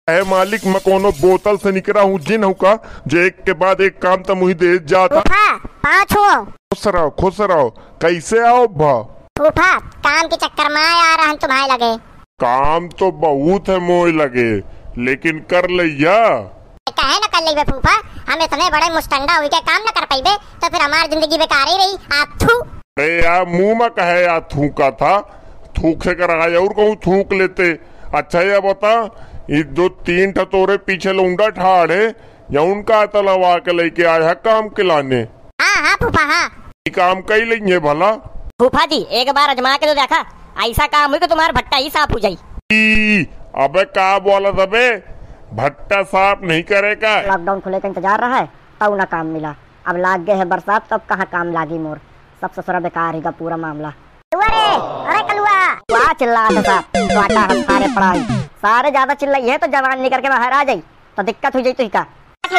है मालिक, मैं कोनो बोतल से निकला हूँ जिन का जो एक के बाद एक काम तो मुही दे जाता। पाँच हो। खुश रहो। कैसे आओ भा? फूफा काम के चक्कर में आ रहा है तुम्हारे लगे। काम तो बहुत है मोय लगे, लेकिन कर लिया कहे न कर ली फूफा, हम इतने बड़े मुस्टंडा हुई के काम न कर पाइबे तो फिर हमारी जिंदगी बेकार ही रही। आप थू। अरे यार मुंह में कहे यार थूका था, थूक से कराया और कहूँ थूक लेते। अच्छा ये बता, ये दो तीन ठतोरे पीछे लौंडा ठाड़े या उनका तलवा के लेके आया है काम के लाने? हाँ फूफा हाँ। काम कई लेंगे भला? फूफा जी एक बार अजमा के तो देखा, ऐसा काम हुई कि तुम्हारा भट्टा ही साफ हो जाये। अबे का बोला दबे, भट्टा साफ नहीं करेगा। लॉकडाउन खुले का इंतजार रहा है तब ना काम मिला, अब लाग गए है बरसात तब कहाँ काम लागी मोर। सब ससुरा बेकार ही पूरा मामला। अरे कलुआ चिल्ला सारे पढ़ाई सारे ज्यादा चिल्लाई है तो जवान निकल के बाहर आ जाये तो दिक्कत हो जाये। तो का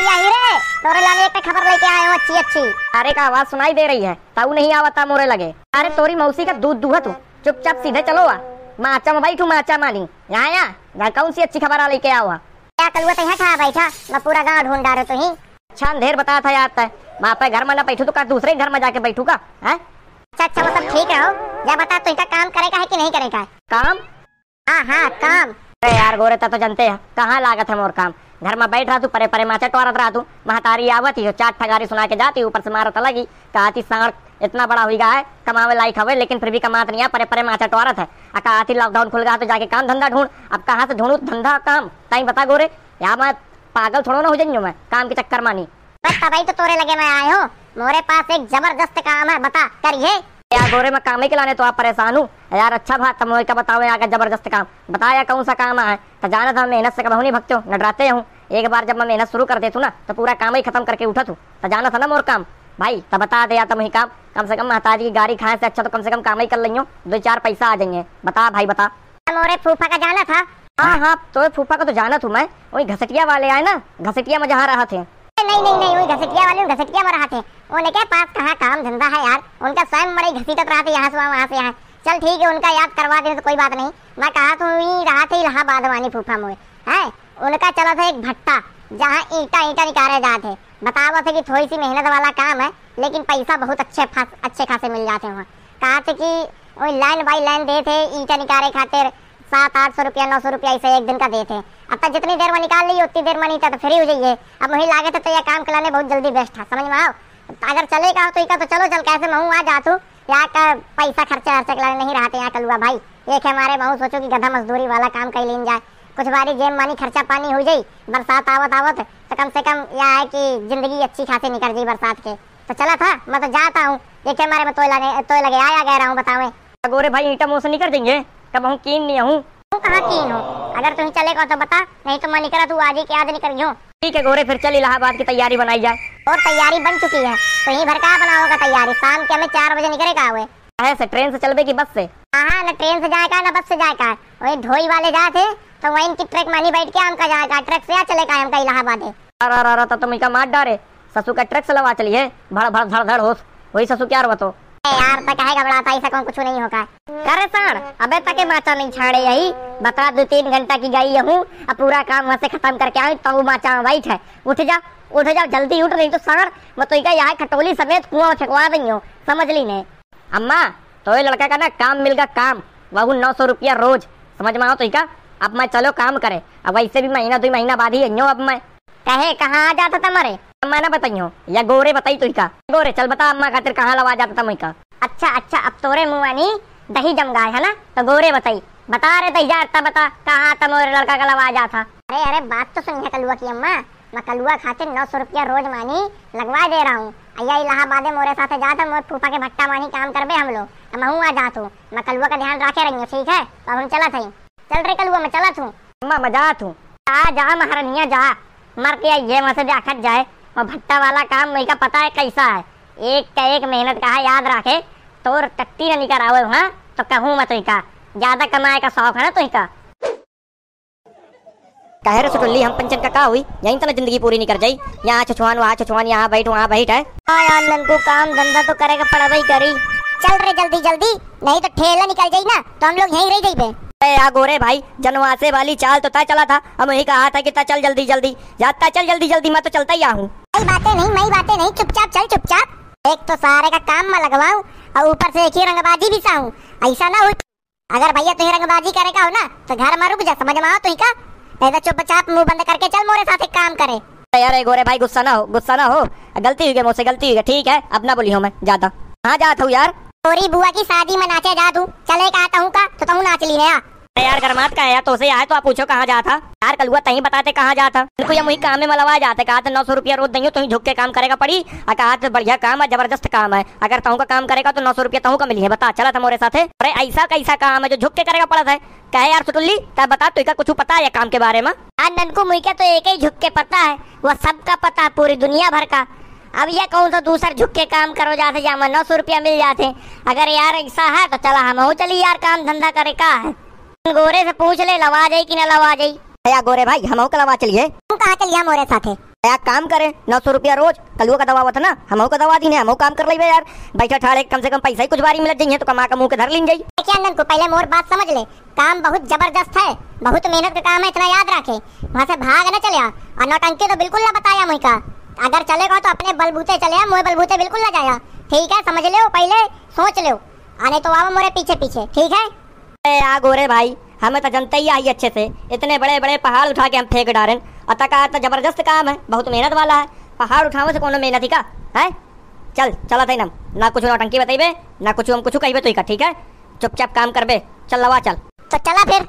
तोरे लाने एक खबर लेके आए हो अच्छी। अरे का आवाज सुनाई दे रही है तब नहीं आवता मोरे लगे। अरे तोरी मौसी का दूध दूहा तू, चुपचाप सीधे चलो आ माचा में बैठू माचा मानी यहाँ कौन सी अच्छी खबर लेके आओ। क्या कलुआ तो यहाँ खा बैठा, मैं पूरा गाँव ढूंढ डालो तो ही। अच्छा अंधेर बताया था याद है, वहाँ पे घर में ना बैठू तो का दूसरे घर में जाके बैठू का है? अच्छा वो सब ठीक रहो, या बता तू इनका काम करेगा है कि नहीं करेगा? काम? हाँ काम। अरे यार गोरे तो जानते हैं कहाँ लागत है मोर काम। घर में बैठ रहा तू परे परे माचा टोरत रहा तू, महतारी आवती हो चार ठगारी सुना के जाती ऊपर से मारत लगी। कहती सांड इतना बड़ा हुई है कमावे लायक हवे लेकिन फिर भी कमात नहीं है, परे परे माचा टोरत है। कहती लॉकडाउन खुल गया तो जाके काम धंधा ढूंढ। अब कहाँ से ढूंढू धंधा काम? ताई बता गोरे, यहाँ मैं पागल थोड़ा ना हो जाइयो मैं काम के चक्कर मानी। तभी तो तोरे लगे मैं आए हो, मोरे पास एक जबरदस्त काम है, बता करिए। यार गोरे मैं काम ही के लाने तो आप परेशान हूँ यार। अच्छा बात तुम का बताओ आगे जबरदस्त काम बताया कौन सा काम है? तो जाना था मेहनत से कभी नहीं भगते न डराते हूँ। एक बार जब मैं मेहनत शुरू कर देती ना तो पूरा काम ही खत्म करके उठा तू। तो जाना था ना मोर काम भाई, तब बता दे तुम ही काम। कम से कम महताजी की गाड़ी खाए से अच्छा तो कम से कम काम ही कर लेंगे, दो चार पैसा आ जाएंगे। बता भाई बता। मोरे फूफा का जाना था। हाँ तो फूफा को तो जाना तू, मैं वही घसटिया वाले आए ना, घसटिया में जहाँ रहा थे। नहीं वही घसटिया वाले घसटिया में रहा थे। उनके पास कहाँ काम धंधा है यार, उनका स्वयं बड़े घसीटत रहा थे यहाँ से वहाँ से यहाँ। चल ठीक है उनका याद करवा दे तो कोई बात नहीं। मैं कहा तो रहा थे इलाहाबाद वाली फूफा मोए है, उनका चला था एक भट्टा जहाँ ईटा निकाले जाते। बतावा थे कि थोड़ी सी मेहनत वाला काम है लेकिन पैसा बहुत अच्छे खासे मिल जाते हैं। कहा थे कि वही लाइन बाई लाइन दे थे ईटा निकाले खातिर 700-800 रुपया 900 रुपया ऐसे एक दिन का देते। अब तक जितनी देर में निकाल ली उतनी देर में नहीं था तो फ्री हो जाइए। अब वही लागत है तो यह काम कराने बहुत जल्दी बेस्ट था, समझ में आओ। अगर चलेगा तो चलो चल कैसे महू आ जा तू यहाँ का पैसा खर्चा नहीं रहा यहाँ कलुआ भाई। एक हमारे महू सोचो कि गधा मजदूरी वाला काम कहीं लेन जाए, कुछ बारी जेम मानी खर्चा पानी हो जाये। बरसात आवत तो कम से कम यह है कि जिंदगी अच्छी खासी निकल जाये बरसात के। तो चला था मैं तो जाता हूँ, देखे हमारे में तो लगे आया गया रहा हूँ। बतावे गोरे भाई ईटा मुँह से नहीं कर देंगे कब हूँ कीन नहीं हूँ। कहाँ कीन हो? अगर तुम चलेगा तो बता, नहीं तो मैं निकला तू आज ही के आज निकल गयो। ठीक है गोरे फिर चल इलाहाबाद की तैयारी बनाई जाए। और तैयारी बन चुकी है तो यहीं भर का बनाओगा तैयारी? शाम के हमें 4 बजे निकलेगा हुए। ऐसे ट्रेन से चलबे की बस से? हाँ न ट्रेन से जाएगा न बस से जाएगा। वही ढोई वाले जाते तो वहीं की ट्रक मानी बैठ के हमका जाएगा, ट्रक से चलेगा हमका इलाहाबाद। अरे तो तुम मार डारे ससु का ट्रक से लवा चलिए भड़ भड़ धड़ धड़ होश वही ससु क्या बतो यार तक कहेगा बड़ा ऐसा कौन कुछ नहीं होगा। अरे सार अबे तक माचा नहीं छाड़े यही बता 2-3 घंटा की गई हूँ, अब पूरा काम वहाँ से खत्म करके आई तो माचा में बैठ है। उठ जा जल्दी उठ, नहीं तो सार मैं तो यहाँ खटोली समेत कुआं फेंकवा रही हूँ, समझ ली ने। अम्मा तो ये लड़का का ना काम मिल गया काम, वह 900 रुपया रोज, समझ में आओ तो का। अब मैं चलो काम करे, अब वैसे भी महीना 2 महीना बाद ही आइयो। अब मैं कहे कहाँ आ जाता तुम्हारे? अम्मा ना बताइयो या गोरे बताई तो का। गोरे चल बता अम्मा खातिर कहाँ लवा जाता था मैं का। अच्छा अब तोरे मुँह दही जम गए है ना, तो गोरे बताई बता रहे दही जाता बता कहाँ तुम्हारे लड़का का लवा जा था। अरे बात तो सुनिए कलुआ की अम्मा, मैं कलुआ खातिर 900 रुपया रोज मानी लगवा दे रहा हूँ। अया इलाहाबाद मोरे साथ जाता मोर फूफा के भट्टा मानी काम करबे हम लोग। मैं आ जाता हूँ, मैं कलुआ का ध्यान रखे रही हूँ ठीक है। अब हम चला थी, चल रहे कलुआ मैं चला थू। अम्मा मजा तू जा महारानिया जा मर के आइए वहाँ से जाखत जाए। और भट्टा वाला काम मेरे का पता है कैसा है, एक का एक मेहनत का है, याद रखे तो टट्टी न निकर आओ। हाँ तो कहूँ मैं तो ज्यादा कमाए का शौक है ना तो कह रहे सुटुल्ली हम पंचन का हुई यहीं तो जिंदगी पूरी नहीं कर जाई। यहाँ छुछवान वहाँ छुछवान, यहाँ बैठ वहाँ बैठ है। यार को काम धंधा तो करेगा पड़ा ही करी। चल रहे जल्दी नहीं तो ठेला निकल जाये ना तो हम लोग यहीं रह जाइए। आ गोरे भाई, जनवासे वाली चाल तो तय चला था। हम वही कहा था कि ता चल जल्दी जल्दी, जाता चल जल्दी जल्दी, मैं तो चलता ही हूँ। मई बातें नहीं, चुपचाप चल चुपचाप। एक तो सारे का काम में लगवाऊं और ऊपर से एक ही रंगबाजी भी साहूं। ऐसा ना हो, अगर भैया तुही रंगबाजी करेगा हो ना तो घर में रुक जा, समझ में आओ तुही का। नहीं तो चुपचाप मुंह बंद करके चल मोरे साथ एक काम करे। यार गोरे भाई गुस्सा ना हो, गलती हुई है मुझसे, गलती हुई है, ठीक है अब ना बोलियो। मैं जाता कहाँ जाता हूँ यार? तोरी बुआ की शादी में नाचे जा तू, चले का आता हूँ का तो तू नाच ली है। यार गरमात का है यार, तो से आए तो आप पूछो कहाँ जाता यार। कल हुआ तही बताते कहाँ जाता। इनको ये मुही काम में मलवा जाते, कहा था 900 रुपया रोज देंगे, तुम झुक के काम करेगा पड़ी। कहा था बढ़िया काम है, जबरदस्त काम है, अगर तहु का काम करेगा तो 900 रुपया तहु का मिली है। बता चला था मोरे साथे। अरे ऐसा कैसा काम है जो झुक के करेगा पड़ा है? कहे यार सुटुल्ली तब बता, तुझका कुछ पता है काम के बारे में? ननकू मुई के तो एक ही झुक के पता है, वो सबका पता है पूरी दुनिया भर का। अब ये कौन सा दूसरा झुक के काम करो जाते जहाँ 900 रुपया मिल जाते। अगर यार ऐसा है तो चला हम चली यार, काम धंधा करे का है। गोरे से पूछ ले लवा जाई कि न लवा जाई। या गोरे भाई हम का लवा चलिए। तू कहाँ चलिए मोरे साथे? यार काम करे 900 रुपया रोज, कलुआ का दवा हुआ था ना, हम का दवा दी ने, हम काम कर ले यार। बैठा ठाड़े कम से कम पैसा ही कुछ बारी मिल जाइए तो कमा का मुंह के धर लीन जाई। क्या नन को पहले मोर बात समझ ले, काम बहुत जबरदस्त है, बहुत मेहनत का काम है, इतना याद रखे। वहाँ से भाग न चले और नौटंकी तो बिल्कुल ना बताया मुझे का। अगर चलेगा तो अपने बलबूते चले, मोए बलबूते बिल्कुल ना जाया, ठीक है? समझ लो, पहले सोच लो, आने तो आओ मोरे पीछे पीछे, ठीक है? आ गोरे भाई हमें तो जनता ही आई अच्छे से, इतने बड़े बड़े पहाड़ उठा के हम फेंक डालें। अतः का तो जबरदस्त काम है, बहुत मेहनत वाला है। पहाड़ उठावे से कौन मेहनत ही का है? चल चला था ना कुछ नौटंकी बताइबे ना कुछ हम कुछ कहिबे तो का, ठीक है? चुपचाप काम करबे, चल लवा चल। तो चला फिर।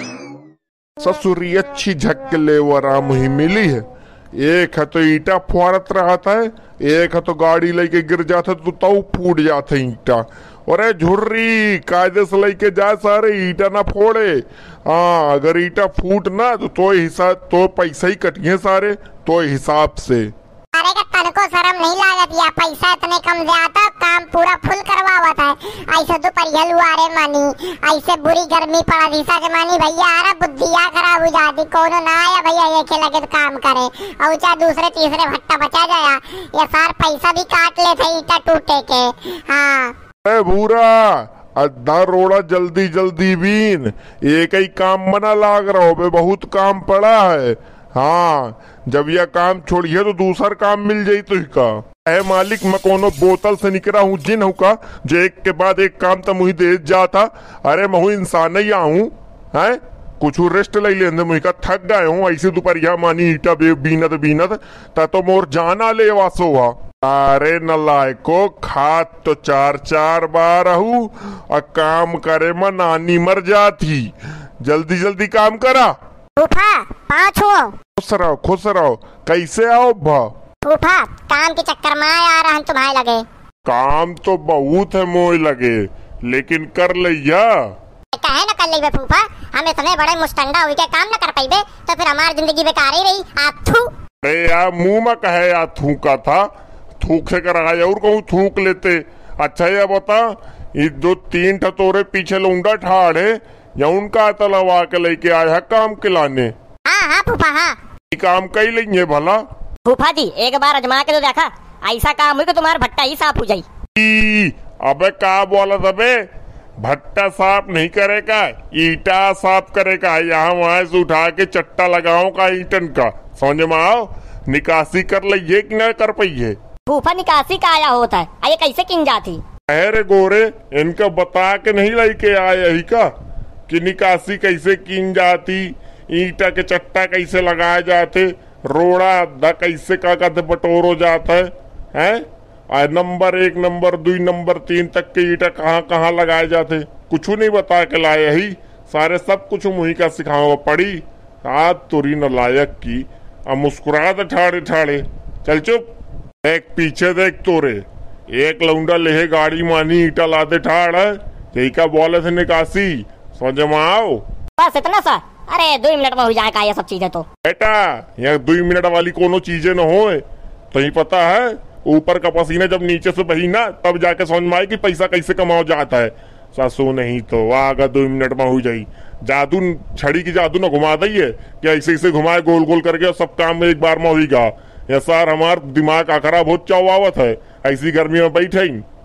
ससुरी अच्छी झक्ले वरा मुही मिली है। एक है तो ईटा फुआरत रहता है, एक है तो गाड़ी लेके गिर जाता तो तऊ फूट जाता ईटा। अरे झुर्री कायदे से लेके जाए सारे, ईटा ना फोड़े। हाँ अगर ईटा फूट ना तो हिसाब तो पैसा ही कटिए सारे, तो हिसाब से। अरे का तन को शर्म नहीं लागत या? पैसा इतने कम से आता, काम पूरा फुल करवावत है। ऐसे तो परिहल हुआरे मानी, ऐसे बुरी गर्मी पड़ा दिशा के मानी भैया। अरे बुद्धिया खराब हो जाती, कोनो ना आया भैया ये खेला के काम करे और चाहे दूसरे तीसरे भट्टा बचा जाया, ये सार पैसा भी काट ले थे ईटा टूटे के। हाँ भूरा अद्धा रोड़ा जल्दी जल्दी बीन, एक ही काम मना लाग रहा हो बे, बहुत काम पड़ा है। हाँ जब यह काम छोड़िए तो दूसरा काम मिल जाये तो का। है मालिक मैं कोनो बोतल से निकला हूँ जिन हूँ का, जो एक के बाद एक काम तो मुही दे जाता। अरे महू इंसान ही आऊँ है, कुछ रेस्ट ले लेंदे, मुही का थक गए हूँ। ऐसे दोपहरिया मानी ईटा बीनत ता तो मोर जाना ले वासो हुआ। अरे नलायको खात तो 4 बार हूँ और काम करे में नानी मर जाती। जल्दी जल्दी काम करा। फूफा पाँच हो। खुश रहो। कैसे आओ भा? फूफा काम के चक्कर में आ रहा है तुम्हारे लगे। काम तो बहुत है मोय लगे, लेकिन कर लिया। कहे न कर ले फूफा, हम इतने बड़े मुस्टंडा हुई के काम न कर पाइबे तो फिर हमारी जिंदगी बेकार ही रही। आप थू। अरे यार मुंह में कहे यार थूका था, थूक से करा और कहूँ थूक लेते। अच्छा ये बता, ये 2-3 ठतोरे पीछे लौंडा ठाड़े या उनका तलवा के लेके आया है काम के लाने? हाँ फूफा हाँ। काम कई लेंगे भला? फूफा जी एक बार अजमा के तो देखा, ऐसा काम हुई कि तुम्हारा भट्टा ही साफ हो जाये। अबे का बोला था बे, भट्टा साफ नहीं करेगा, ईटा साफ करेगा। यहाँ वहां से उठा के चट्टा लगाओ का ईटन का, समझ में आओ? निकासी कर लिये कि न कर पाइये? फूफा निकासी का आया होता है, आये कैसे किन जाती? अरे गोरे इनका बता के नहीं लेके आया ही का कि निकासी कैसे किन जाती, ईटा के चट्टा कैसे लगाए जाते, रोड़ा अद्धा कैसे का कहते बटोरो जाता है? नंबर 1 नंबर 2 नंबर 3 तक के ईटा कहाँ कहाँ लगाए जाते, कुछ नहीं बता के लाया ही। सारे सब कुछ मुही का सिखाओ पड़ी। आज तुरी नलायक की अब मुस्कुरा दे ठाड़े ठाड़े। चल चुप, देख पीछे देख तोरे, एक लौंडा लेहे गाड़ी मानी ईटा लाते ठाड़ है, यही का बोले थे निकासी, समझ में आओ? बस इतना सा? अरे 2 मिनट में हो जाएगा ये सब चीजें तो। बेटा यहाँ 2 मिनट वाली कोनो चीजें न हो, तो ही पता है ऊपर का पसीना जब नीचे से बही ना तब जाके समझ में आए कि पैसा कैसे कमाओ जाता है। सासू नहीं तो आगा 2 मिनट में हो जाई। जादू छड़ी की जादू न घुमा दी है कि ऐसे ऐसे घुमाए गोल गोल करके और सब काम में एक बार में होगा। या सर हमार दिमाग आखरा बहुत चौवावत है, ऐसी गर्मी में बैठे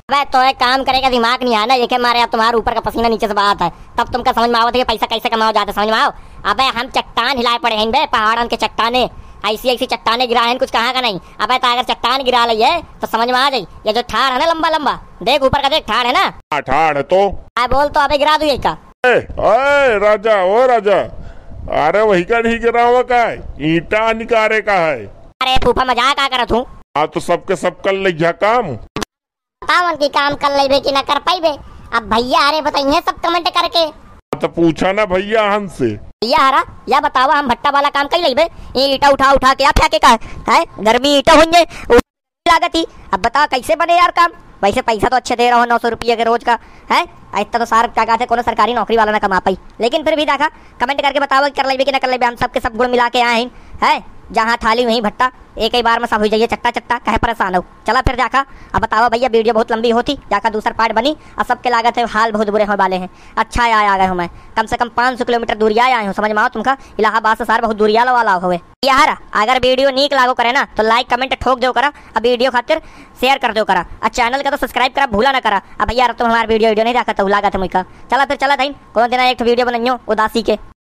अबे तो एक काम करेगा, दिमाग नहीं है ना, ये मारे तुम्हारे ऊपर का पसीना नीचे से बहाता है, तब तुमका समझ में आवत है पैसा कैसे कमाओ जाते, समझ में आओ। अबे हम चट्टान हिलाए पड़े हैं बे, पहाड़न के चट्टाने, ऐसी ऐसी चट्टाने गिरा है कुछ कहाँ का नहीं। अबे तो अगर चट्टान गिरा ली है तो समझ में आ जाए, ये जो ठाड़ है ना लंबा लंबा, देख ऊपर का देख, ठाड़ है ना। ठाड़ है तो बोल तो अबे गिरा दू यही का। ओए राजा, ओ राजा, अरे वही का नहीं गिरा हुआ का है, ईटा निकारे का है। अरे फूफा मजाक आ करत हूँ। हाँ तो सबके सब कर लिया काम, बताओ की काम कर ले कि ना कर पाई बे। अब भैया अरे बताइए सब कमेंट करके। तो पूछा ना भैया हमसे, भैया हरा या बतावा हम भट्टा वाला काम कई लेबे, ये ईटा उठा उठा के आप फेंके का है, गर्मी ईटा होंगे लागत ही। अब बताओ कैसे बने यार काम, वैसे पैसा तो अच्छे दे रहा हो 900 रुपये के रोज का है, इतना तो सारा क्या कहते कोनो सरकारी नौकरी वाला ना कमा पाई, लेकिन फिर भी देखा कमेंट करके बताओ कर लेबे कि ना कर लेबे। हम सबके सब गुण मिला के आए हैं, जहाँ थाली वहीं भट्टा, एक ही बार में सब हो जाइए चट्टा चट्टा, कहे परेशान हो। चला फिर जाका अब बताओ भैया, वीडियो बहुत लंबी होती, जाका दूसरा पार्ट बनी और सबके लागत है हाल बहुत बुरे होने वाले हैं। अच्छा आ गए हूँ मैं, कम से कम 500 किलोमीटर दूरिया आया हूँ, समझ में आओ तुमका, इलाहाबाद से सार बहुत दूरिया वाला हुए यार। अगर वीडियो नीक लागो करे ना तो लाइक कमेंट ठोक दो करा, अब वीडियो खातिर शेयर कर दो करा, और चैनल का तो सब्सक्राइब करा भूला ना करा। अब भैया तुम हमारा वीडियो नहीं देखा तो लागत है मुझका। चला फिर चला था कोनो दिन एक वीडियो बनाइयो उदासी के।